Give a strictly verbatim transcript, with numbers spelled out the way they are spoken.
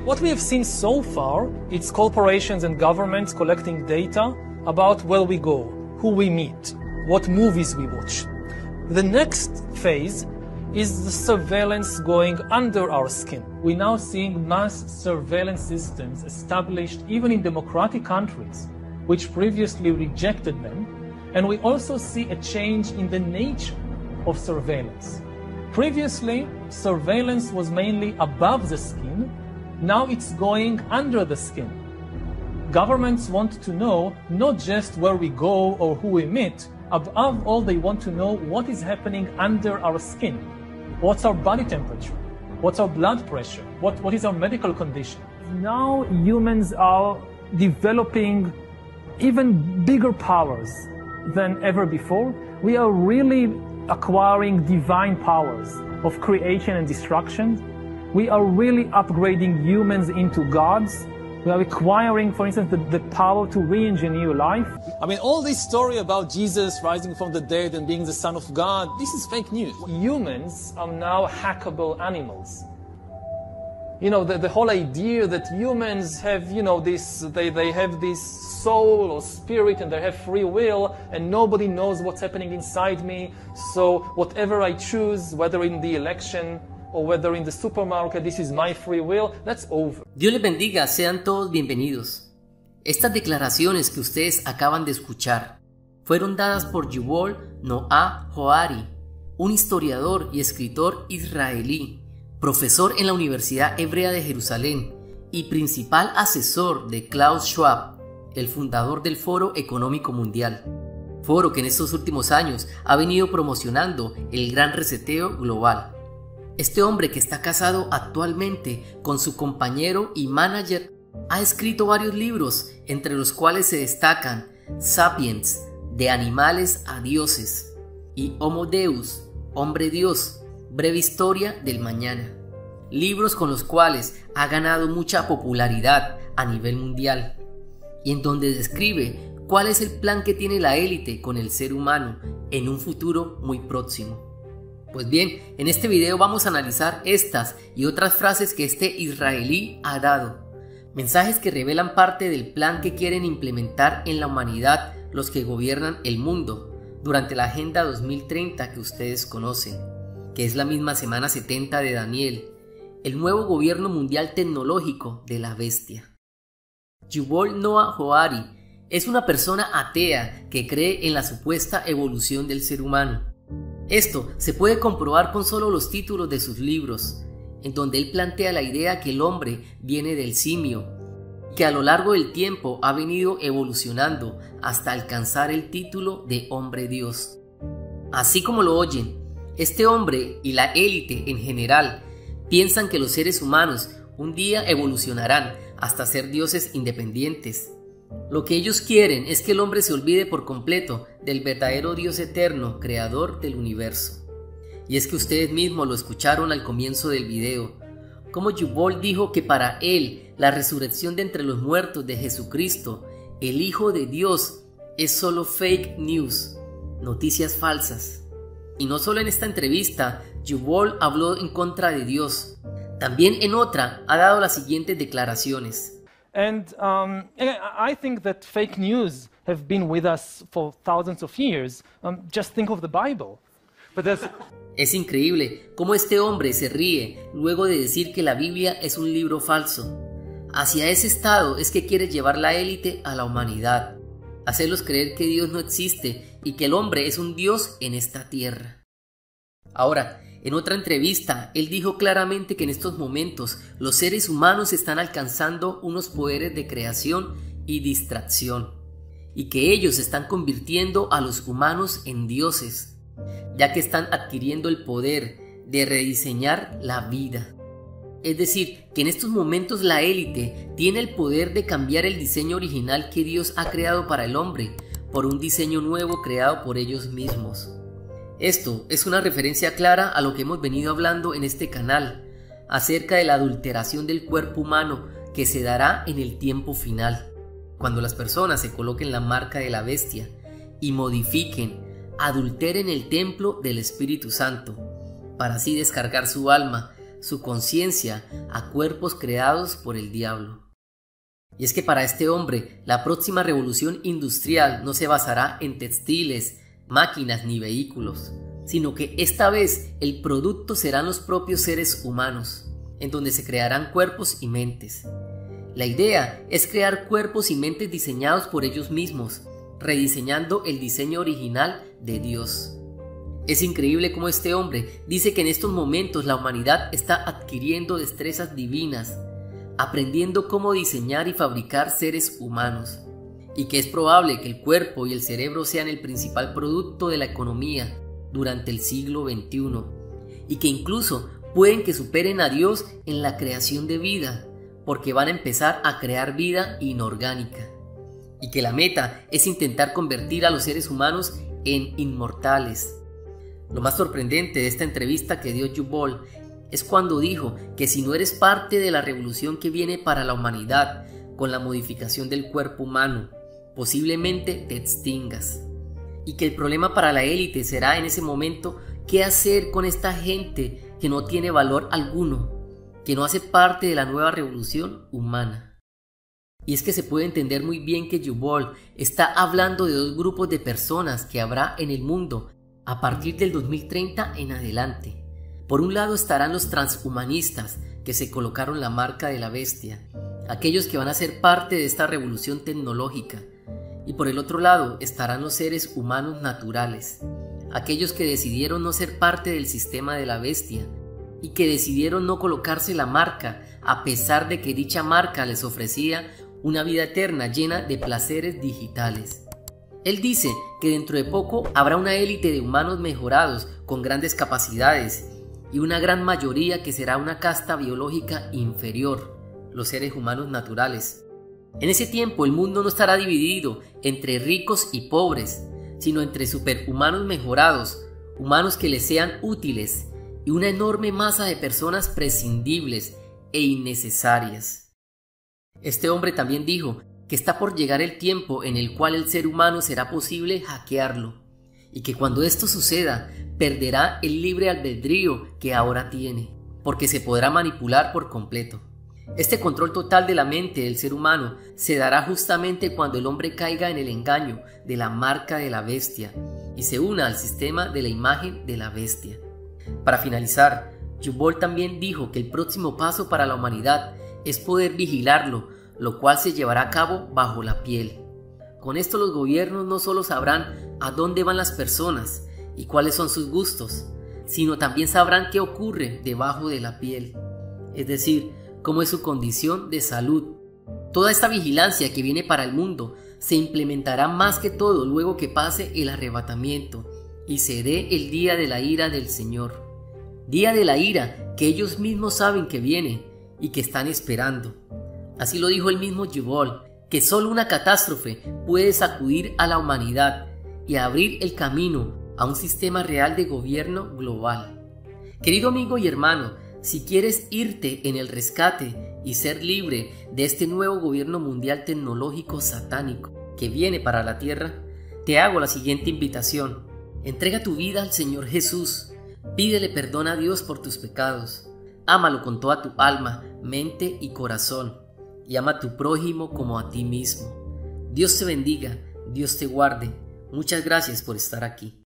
What we have seen so far, it's corporations and governments collecting data about where we go, who we meet, what movies we watch. The next phase is the surveillance going under our skin. We're now seeing mass surveillance systems established even in democratic countries, which previously rejected them. And we also see a change in the nature of surveillance. Previously, surveillance was mainly above the skin. Now it's going under the skin. Governments want to know not just where we go or who we meet. Above all, they want to know what is happening under our skin. What's our body temperature? What's our blood pressure? What, what is our medical condition? Now humans are developing even bigger powers than ever before. We are really acquiring divine powers of creation and destruction. We are really upgrading humans into gods. We are acquiring, for instance, the, the power to re-engineer life. I mean, all this story about Jesus rising from the dead and being the Son of God, this is fake news. Humans are now hackable animals. You know, the, the whole idea that humans have, you know, this, they, they have this soul or spirit and they have free will and nobody knows what's happening inside me. So whatever I choose, whether in the election or whether in the supermarket, this is my free will, that's over. Dios les bendiga, sean todos bienvenidos. Estas declaraciones que ustedes acaban de escuchar fueron dadas por Yuval Noah Harari, un historiador y escritor israelí, profesor en la Universidad Hebrea de Jerusalén y principal asesor de Klaus Schwab, el fundador del Foro Económico Mundial, foro que en estos últimos años ha venido promocionando el gran reseteo global. Este hombre, que está casado actualmente con su compañero y manager, ha escrito varios libros, entre los cuales se destacan Sapiens, de animales a dioses, y Homo Deus, hombre Dios, breve historia del mañana. Libros con los cuales ha ganado mucha popularidad a nivel mundial, y en donde describe cuál es el plan que tiene la élite con el ser humano en un futuro muy próximo. Pues bien, en este video vamos a analizar estas y otras frases que este israelí ha dado. Mensajes que revelan parte del plan que quieren implementar en la humanidad los que gobiernan el mundo durante la Agenda dos mil treinta que ustedes conocen, que es la misma semana setenta de Daniel, el nuevo gobierno mundial tecnológico de la bestia. Yuval Noah Harari es una persona atea que cree en la supuesta evolución del ser humano. Esto se puede comprobar con solo los títulos de sus libros, en donde él plantea la idea que el hombre viene del simio, que a lo largo del tiempo ha venido evolucionando hasta alcanzar el título de hombre Dios. Así como lo oyen, este hombre y la élite en general piensan que los seres humanos un día evolucionarán hasta ser dioses independientes. Lo que ellos quieren es que el hombre se olvide por completo del verdadero Dios eterno, creador del universo. Y es que ustedes mismos lo escucharon al comienzo del video, como Yuval dijo que para él la resurrección de entre los muertos de Jesucristo, el Hijo de Dios, es solo fake news, noticias falsas. Y no solo en esta entrevista, Yuval habló en contra de Dios. También en otra ha dado las siguientes declaraciones. And um, I think that fake news have been with us for thousands of years. Um, just think of the Bible. But there's... Es increíble cómo este hombre se ríe luego de decir que la Biblia es un libro falso. Hacia ese estado es que quiere llevar la élite a la humanidad, hacerlos creer que Dios no existe y que el hombre es un Dios en esta tierra. Ahora, en otra entrevista, él dijo claramente que en estos momentos los seres humanos están alcanzando unos poderes de creación y distracción, y que ellos están convirtiendo a los humanos en dioses, ya que están adquiriendo el poder de rediseñar la vida. Es decir, que en estos momentos la élite tiene el poder de cambiar el diseño original que Dios ha creado para el hombre por un diseño nuevo creado por ellos mismos. Esto es una referencia clara a lo que hemos venido hablando en este canal, acerca de la adulteración del cuerpo humano que se dará en el tiempo final, cuando las personas se coloquen la marca de la bestia y modifiquen, adulteren el templo del Espíritu Santo, para así descargar su alma su conciencia a cuerpos creados por el diablo. Y es que para este hombre, la próxima revolución industrial no se basará en textiles, máquinas ni vehículos, sino que esta vez el producto serán los propios seres humanos, en donde se crearán cuerpos y mentes. La idea es crear cuerpos y mentes diseñados por ellos mismos, rediseñando el diseño original de Dios. Es increíble cómo este hombre dice que en estos momentos la humanidad está adquiriendo destrezas divinas, aprendiendo cómo diseñar y fabricar seres humanos, y que es probable que el cuerpo y el cerebro sean el principal producto de la economía durante el siglo veintiuno, y que incluso pueden que superen a Dios en la creación de vida, porque van a empezar a crear vida inorgánica, y que la meta es intentar convertir a los seres humanos en inmortales. Lo más sorprendente de esta entrevista que dio Yuval es cuando dijo que si no eres parte de la revolución que viene para la humanidad con la modificación del cuerpo humano, posiblemente te extingas, y que el problema para la élite será en ese momento qué hacer con esta gente que no tiene valor alguno, que no hace parte de la nueva revolución humana. Y es que se puede entender muy bien que Yuval está hablando de dos grupos de personas que habrá en el mundo a partir del dos mil treinta en adelante. Por un lado estarán los transhumanistas, que se colocaron la marca de la bestia, aquellos que van a ser parte de esta revolución tecnológica. Y por el otro lado estarán los seres humanos naturales, aquellos que decidieron no ser parte del sistema de la bestia y que decidieron no colocarse la marca a pesar de que dicha marca les ofrecía una vida eterna llena de placeres digitales. Él dice que dentro de poco habrá una élite de humanos mejorados con grandes capacidades y una gran mayoría que será una casta biológica inferior, los seres humanos naturales. En ese tiempo el mundo no estará dividido entre ricos y pobres, sino entre superhumanos mejorados, humanos que les sean útiles, y una enorme masa de personas prescindibles e innecesarias. Este hombre también dijo que está por llegar el tiempo en el cual el ser humano será posible hackearlo, y que cuando esto suceda, perderá el libre albedrío que ahora tiene, porque se podrá manipular por completo. Este control total de la mente del ser humano se dará justamente cuando el hombre caiga en el engaño de la marca de la bestia y se una al sistema de la imagen de la bestia. Para finalizar, Yuval también dijo que el próximo paso para la humanidad es poder vigilarlo, lo cual se llevará a cabo bajo la piel. Con esto los gobiernos no solo sabrán a dónde van las personas y cuáles son sus gustos, sino también sabrán qué ocurre debajo de la piel, es decir, cómo es su condición de salud. Toda esta vigilancia que viene para el mundo se implementará más que todo luego que pase el arrebatamiento y se dé el día de la ira del Señor. Día de la ira que ellos mismos saben que viene y que están esperando. Así lo dijo el mismo Yuval, que solo una catástrofe puede sacudir a la humanidad y abrir el camino a un sistema real de gobierno global. Querido amigo y hermano, si quieres irte en el rescate y ser libre de este nuevo gobierno mundial tecnológico satánico que viene para la tierra, te hago la siguiente invitación. Entrega tu vida al Señor Jesús, pídele perdón a Dios por tus pecados, ámalo con toda tu alma, mente y corazón, y ama a tu prójimo como a ti mismo. Dios te bendiga, Dios te guarde. Muchas gracias por estar aquí.